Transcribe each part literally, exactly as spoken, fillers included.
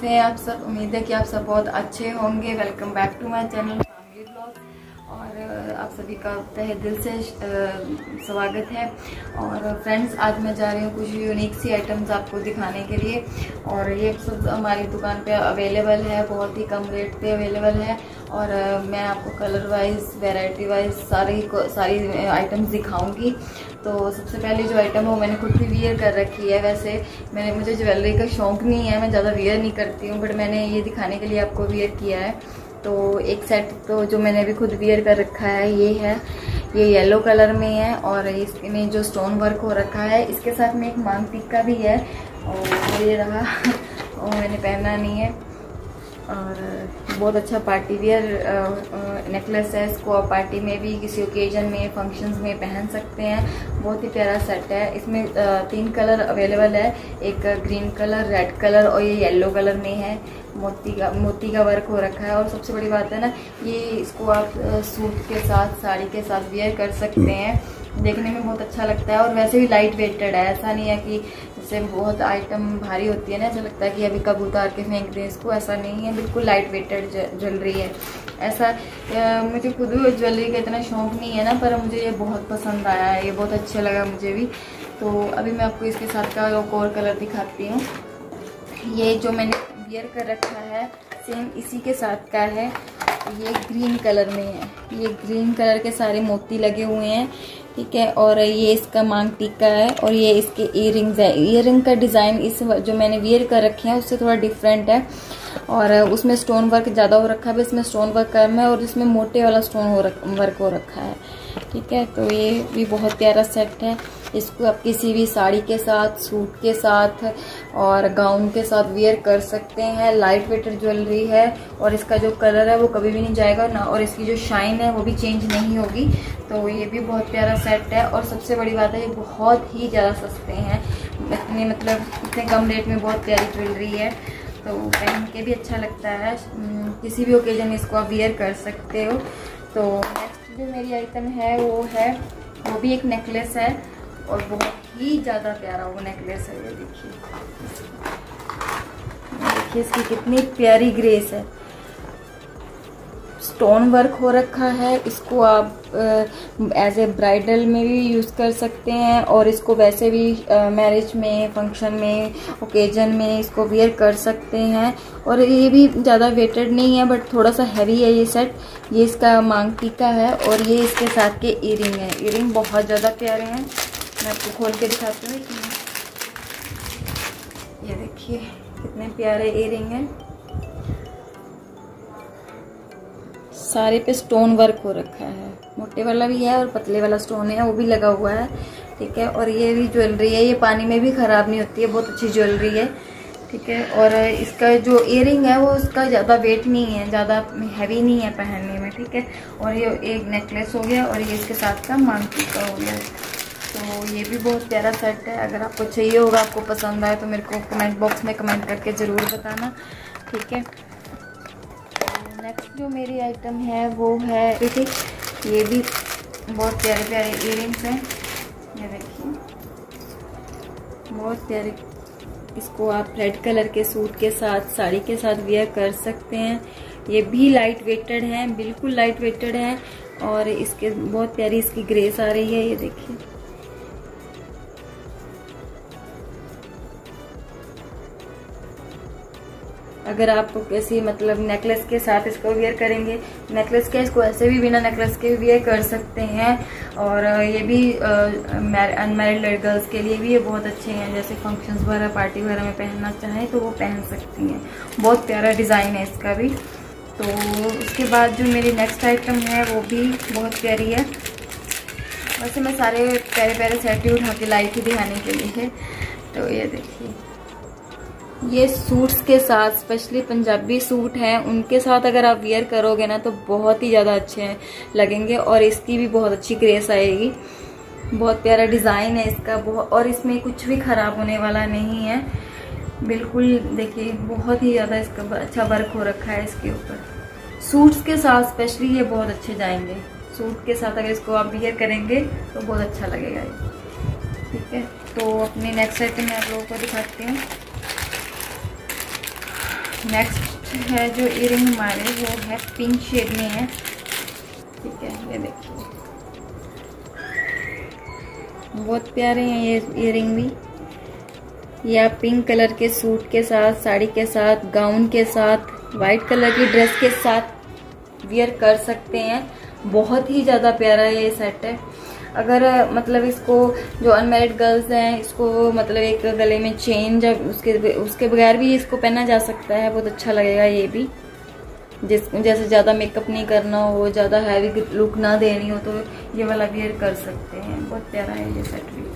कैसे हैं आप सब। उम्मीद है कि आप सब बहुत अच्छे होंगे। Welcome back to my channel family blog. और आप सभी का तहे दिल से स्वागत है। और फ्रेंड्स, आज मैं जा रही हूँ कुछ यूनिक सी आइटम्स आपको दिखाने के लिए। और ये सब हमारी दुकान पे अवेलेबल है, बहुत ही कम रेट पे अवेलेबल है। और मैं आपको कलर वाइज, वैरायटी वाइज सारी सारी आइटम्स दिखाऊंगी। तो सबसे पहले जो आइटम है वो मैंने खुद भी वियर कर रखी है। वैसे मैंने मुझे ज्वेलरी का शौक नहीं है, मैं ज़्यादा वियर नहीं करती हूँ, बट मैंने ये दिखाने के लिए आपको वियर किया है। तो एक सेट तो जो मैंने भी खुद वियर कर रखा है ये है, ये येलो कलर में है और इसमें जो स्टोन वर्क हो रखा है। इसके साथ में एक मांग टिक्का भी है और ये रहा और मैंने पहना नहीं है। और बहुत अच्छा पार्टी वियर नेकलेस है। इसको आप पार्टी में भी, किसी ओकेजन में, फंक्शंस में पहन सकते हैं। बहुत ही प्यारा सेट है। इसमें तीन कलर अवेलेबल है, एक ग्रीन कलर, रेड कलर और ये येलो कलर में है। मोती का मोती का वर्क हो रखा है। और सबसे बड़ी बात है ना, ये इसको आप सूट के साथ, साड़ी के साथ वियर कर सकते हैं। देखने में बहुत अच्छा लगता है और वैसे भी लाइट वेटेड है। ऐसा नहीं है कि जैसे बहुत आइटम भारी होती है ना, ऐसा लगता है कि अभी कब उतार के फेंक दें इसको। ऐसा नहीं है, बिल्कुल लाइट वेटेड ज्वेलरी है। ऐसा आ, मुझे खुद भी ज्वेलरी का इतना शौक नहीं है ना, पर मुझे ये बहुत पसंद आया है, ये बहुत अच्छा लगा मुझे भी। तो अभी मैं आपको इसके साथ का एक और कलर दिखाती हूँ। ये जो मैंने वियर कर रखा है सेम इसी के साथ का है। ये ग्रीन कलर में है, ये ग्रीन कलर के सारे मोती लगे हुए हैं, ठीक है। और ये इसका मांग टिक्का है और ये इसके इयररिंग्स है। इयररिंग का डिज़ाइन इस जो मैंने वियर कर रखे हैं उससे थोड़ा डिफरेंट है। और उसमें स्टोन वर्क ज़्यादा हो रखा है, इसमें स्टोन वर्क कम है और इसमें मोटे वाला स्टोन हो रख, वर्क हो रखा है, ठीक है। तो ये भी बहुत प्यारा सेट है। इसको आप किसी भी साड़ी के साथ, सूट के साथ और गाउन के साथ वियर कर सकते हैं। लाइट वेटेड ज्वेलरी है और इसका जो कलर है वो कभी भी नहीं जाएगा ना, और इसकी जो शाइन है वो भी चेंज नहीं होगी। तो ये भी बहुत प्यारा सेट है। और सबसे बड़ी बात है, ये बहुत ही ज़्यादा सस्ते हैं। इतने मतलब इतने कम रेट में बहुत प्यारी ज्वेलरी है, तो पहन के भी अच्छा लगता है। किसी भी ओकेजन में इसको आप वियर कर सकते हो। तो नेक्स्ट जो मेरी आइटम है वो है, वो भी एक नेकलेस है और बहुत ही ज़्यादा प्यारा वो नेकलेस है। ये देखिए, देखिए इसकी कितनी प्यारी ग्रेस है। स्टोन वर्क हो रखा है। इसको आप एज ए ब्राइडल में भी यूज़ कर सकते हैं और इसको वैसे भी मैरिज में, फंक्शन में, ओकेजन में इसको वियर कर सकते हैं। और ये भी ज़्यादा वेटेड नहीं है, बट थोड़ा सा हैवी है ये सेट। ये इसका मांग टीका है और ये इसके साथ के ईयरिंग है। ईयरिंग बहुत ज़्यादा प्यारे हैं, मैं आपको खोल के दिखाती हूँ। ये देखिए कितने प्यारे ईयरिंग हैं। सारे पे स्टोन वर्क हो रखा है, मोटे वाला भी है और पतले वाला स्टोन है वो भी लगा हुआ है, ठीक है। और ये भी ज्वेलरी है, ये पानी में भी खराब नहीं होती है, बहुत अच्छी ज्वेलरी है, ठीक है। और इसका जो इयरिंग है वो उसका ज़्यादा वेट नहीं है, ज़्यादा हैवी नहीं है पहनने में, ठीक है। और ये एक नेकलेस हो गया और ये इसके साथ का मांग टीका हो गया। तो ये भी बहुत प्यारा सेट है। अगर आपको चाहिए होगा, आपको पसंद आए तो मेरे को कमेंट बॉक्स में कमेंट करके ज़रूर बताना, ठीक है। नेक्स्ट जो मेरी आइटम है वो है, देखिए ये भी बहुत प्यारे प्यारे इयरिंग्स हैं। ये देखिए बहुत प्यारे। इसको आप रेड कलर के सूट के साथ, साड़ी के साथ वियर कर सकते हैं। ये भी लाइट वेटेड हैं, बिल्कुल लाइट वेटेड हैं और इसके बहुत प्यारी इसकी ग्रेस आ रही है। ये देखिए अगर आप किसी मतलब नेकलेस के साथ इसको वियर करेंगे, नेकलेस के इसको ऐसे भी बिना नेकलेस के वियर कर सकते हैं। और ये भी अनमैरिड गर्ल्स के लिए भी ये बहुत अच्छे हैं, जैसे फंक्शंस वगैरह, पार्टी वगैरह में पहनना चाहें तो वो पहन सकती हैं। बहुत प्यारा डिज़ाइन है इसका भी। तो उसके बाद जो मेरी नेक्स्ट आइटम है वो भी बहुत प्यारी है। वैसे मैं सारे प्यारे प्यारे सेट ही उठा के लाई थी दिखाने के लिए। तो ये देखिए, ये सूट्स के साथ, स्पेशली पंजाबी सूट हैं उनके साथ अगर आप वियर करोगे ना तो बहुत ही ज़्यादा अच्छे लगेंगे और इसकी भी बहुत अच्छी ग्रेस आएगी। बहुत प्यारा डिज़ाइन है इसका, बहुत, और इसमें कुछ भी ख़राब होने वाला नहीं है, बिल्कुल। देखिए बहुत ही ज़्यादा इसका अच्छा वर्क हो रखा है इसके ऊपर। सूट्स के साथ स्पेशली ये बहुत अच्छे जाएंगे। सूट के साथ अगर इसको आप वियर करेंगे तो बहुत अच्छा लगेगा ये, ठीक है। तो अपनी नेक्स्ट आइटम मैं आप लोगों को दिखाती हूँ। नेक्स्ट है जो ईयरिंग हमारे, वो है पिंक शेड में है। ठीक है, ये देखिए बहुत प्यारे हैं ये ईयरिंग भी। ये आप पिंक कलर के सूट के साथ, साड़ी के साथ, गाउन के साथ, वाइट कलर की ड्रेस के साथ वियर कर सकते हैं। बहुत ही ज़्यादा प्यारा ये सेट है। अगर मतलब इसको जो अनमैरिड गर्ल्स हैं, इसको मतलब एक गले में चेन, जब उसके उसके बगैर भी इसको पहना जा सकता है, बहुत अच्छा लगेगा ये भी। जिस जैसे ज़्यादा मेकअप नहीं करना हो, ज़्यादा हैवी लुक ना देनी हो, तो ये वाला वियर कर सकते हैं। बहुत प्यारा है ये सेट भी।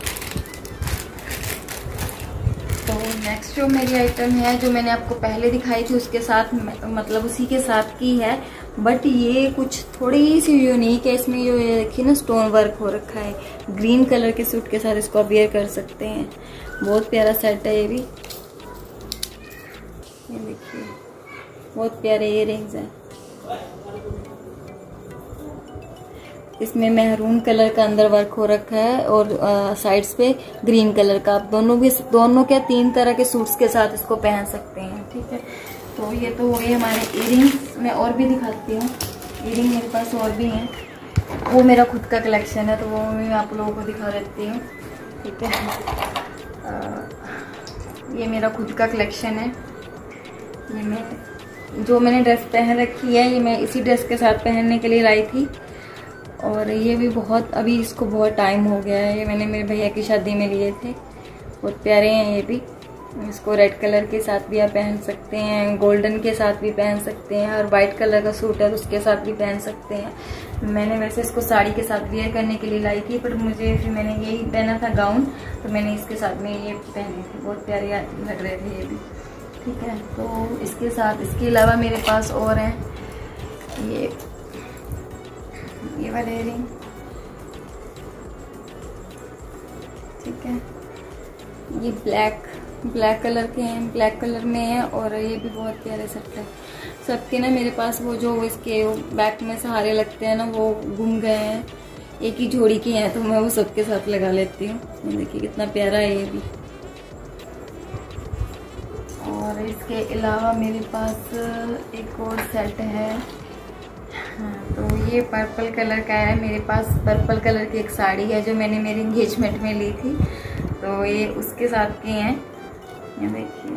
तो नेक्स्ट जो मेरी आइटम है, जो मैंने आपको पहले दिखाई थी उसके साथ, मतलब उसी के साथ की है, बट ये कुछ थोड़ी सी यूनिक है। इसमें जो ये देखिए ना स्टोन वर्क हो रखा है। ग्रीन कलर के सूट के साथ इसको आप वेयर कर सकते हैं। बहुत प्यारा सेट है ये भी। ये देखिए बहुत प्यारे इयररिंग्स हैं। इसमें मेहरून कलर का अंदर वर्क हो रखा है और साइड्स पे ग्रीन कलर का। आप दोनों भी, दोनों क्या तीन तरह के सूट्स के साथ इसको पहन सकते हैं। ठीक है, तो ये तो हो गए हमारे इयररिंग्स। मैं और भी दिखाती हूँ। इयररिंग मेरे पास और भी हैं, वो मेरा खुद का कलेक्शन है, तो वो मैं आप लोगों को दिखा देती हूँ। ठीक है, आ, ये मेरा खुद का कलेक्शन है। ये मैं जो मैंने ड्रेस पहन रखी है, ये मैं इसी ड्रेस के साथ पहनने के लिए लाई थी। और ये भी बहुत, अभी इसको बहुत टाइम हो गया है। ये मैंने मेरे भैया की शादी में लिए थे। बहुत प्यारे हैं ये भी। इसको रेड कलर के साथ भी आप पहन सकते हैं, गोल्डन के साथ भी पहन सकते हैं, और वाइट कलर का सूट है तो उसके साथ भी पहन सकते हैं। मैंने वैसे इसको साड़ी के साथ वेयर करने के लिए लाई थी, पर मुझे फिर मैंने यही पहना था गाउन, तो मैंने इसके साथ में ये पहनी थी। बहुत प्यारे लग रहे थे ये भी। ठीक है, तो इसके साथ, इसके अलावा मेरे पास और हैं ये ये वाले इयररिंग। ठीक है, ये ब्लैक ब्लैक कलर के हैं, ब्लैक कलर में है, और ये भी बहुत प्यारे सेट है। सबके ना मेरे पास वो जो इसके बैक में सहारे लगते हैं ना, वो गुम गए हैं। एक ही जोड़ी की हैं, तो मैं वो सबके साथ लगा लेती हूँ। ये देखिए कितना प्यारा है ये भी। और इसके अलावा मेरे पास एक और सेट है। हाँ, तो ये पर्पल कलर का है। मेरे पास पर्पल कलर की एक साड़ी है जो मैंने मेरी एंगेजमेंट में ली थी, तो ये उसके साथ के हैं। ये देखिए,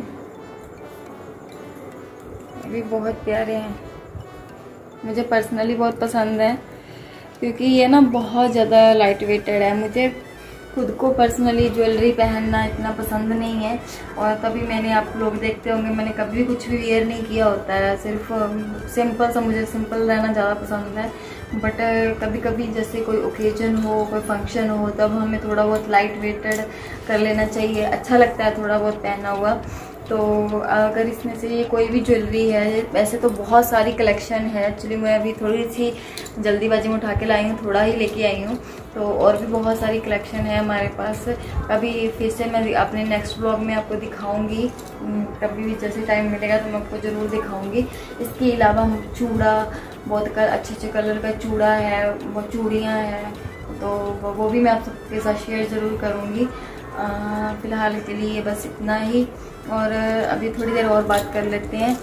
ये भी बहुत प्यारे हैं। मुझे पर्सनली बहुत पसंद है, क्योंकि ये ना बहुत ज़्यादा लाइट वेटेड है। मुझे खुद को पर्सनली ज्वेलरी पहनना इतना पसंद नहीं है, और तभी मैंने, आप लोग देखते होंगे, मैंने कभी कुछ भी वेयर नहीं किया होता है। सिर्फ सिंपल सा, मुझे सिंपल रहना ज़्यादा पसंद है। बट कभी कभी जैसे कोई ओकेजन हो, कोई फंक्शन हो, तब हमें थोड़ा बहुत लाइट वेटेड कर लेना चाहिए। अच्छा लगता है थोड़ा बहुत पहना हुआ। तो अगर इसमें से ये कोई भी ज्वेलरी है, वैसे तो बहुत सारी कलेक्शन है। एक्चुअली मैं अभी थोड़ी सी जल्दीबाजी में उठा के लाई हूँ, थोड़ा ही लेके आई हूँ, तो और भी बहुत सारी कलेक्शन है हमारे पास। कभी फिर से मैं अपने नेक्स्ट ब्लॉग में आपको दिखाऊंगी, कभी भी जैसे टाइम मिलेगा तो मैं आपको ज़रूर दिखाऊंगी। इसके अलावा चूड़ा, बहुत अच्छे अच्छे कलर का चूड़ा है, वो चूड़ियाँ हैं, तो वो भी मैं आप सबके साथ शेयर ज़रूर करूँगी। फ़िलहाल के लिए बस इतना ही, और अभी थोड़ी देर और बात कर लेते हैं।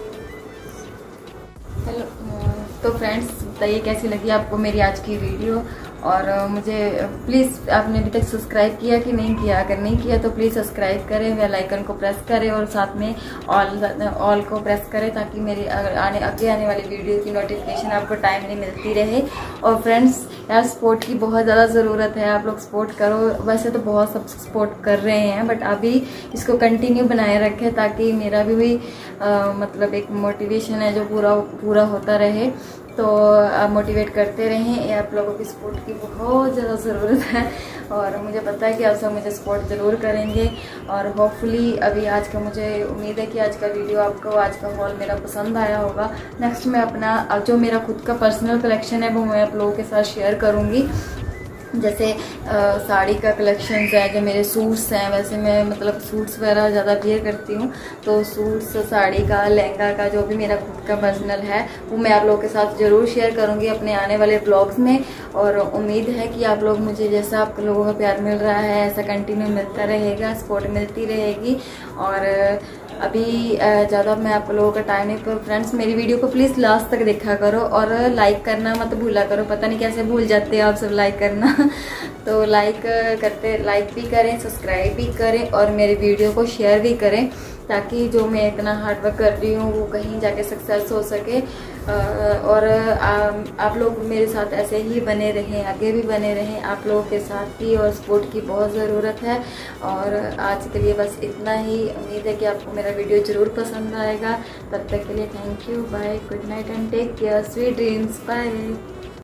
हेलो, तो फ्रेंड्स बताइए कैसी लगी आपको मेरी आज की वीडियो। और मुझे प्लीज़, आपने अभी तक सब्सक्राइब किया कि नहीं किया? अगर नहीं किया तो प्लीज़ सब्सक्राइब करें, बेल आइकन को प्रेस करें, और साथ में ऑल ऑल को प्रेस करें, ताकि मेरी आने आगे आने वाली वीडियो की नोटिफिकेशन आपको टाइमली मिलती रहे। और फ्रेंड्स यार, सपोर्ट की बहुत ज़्यादा ज़रूरत है। आप लोग सपोर्ट करो। वैसे तो बहुत सब सपोर्ट कर रहे हैं, बट अभी इसको कंटिन्यू बनाए रखें, ताकि मेरा भी, भी आ, मतलब एक मोटिवेशन है जो पूरा पूरा होता रहे। तो आप मोटिवेट करते रहें। आप लोगों की सपोर्ट की बहुत ज़्यादा ज़रूरत है, और मुझे पता है कि आप सब मुझे सपोर्ट ज़रूर करेंगे। और होपफुली अभी आज का, मुझे उम्मीद है कि आज का वीडियो आपको, आज का हॉल मेरा पसंद आया होगा। नेक्स्ट मैं अपना, अब जो मेरा खुद का पर्सनल कलेक्शन है, वो मैं आप लोगों के साथ शेयर करूँगी। जैसे आ, साड़ी का कलेक्शंस है, जो मेरे सूट्स हैं, वैसे मैं मतलब सूट्स वगैरह ज़्यादा वेयर करती हूँ, तो सूट्स, साड़ी का, लहंगा का, जो भी मेरा खुद का पर्सनल है, वो मैं आप लोगों के साथ ज़रूर शेयर करूँगी अपने आने वाले ब्लॉग्स में। और उम्मीद है कि आप लोग मुझे, जैसा आप लोगों का प्यार मिल रहा है, ऐसा कंटिन्यू मिलता रहेगा, सपोर्ट मिलती रहेगी। और अभी ज़्यादा मैं आप लोगों का टाइम नहीं, पर फ्रेंड्स मेरी वीडियो को प्लीज़ लास्ट तक देखा करो और लाइक करना मत भूला करो। पता नहीं कैसे भूल जाते हैं आप सब लाइक करना तो लाइक करते लाइक भी करें, सब्सक्राइब भी करें और मेरी वीडियो को शेयर भी करें, ताकि जो मैं इतना हार्ड वर्क कर रही हूँ वो कहीं जाके सक्सेस हो सके। और आप लोग मेरे साथ ऐसे ही बने रहें, आगे भी बने रहें। आप लोगों के साथ की और सपोर्ट की बहुत ज़रूरत है। और आज के लिए बस इतना ही। उम्मीद है कि आपको मेरा वीडियो ज़रूर पसंद आएगा। तब तक के लिए thank you, bye, good night and take care, sweet dreams, bye.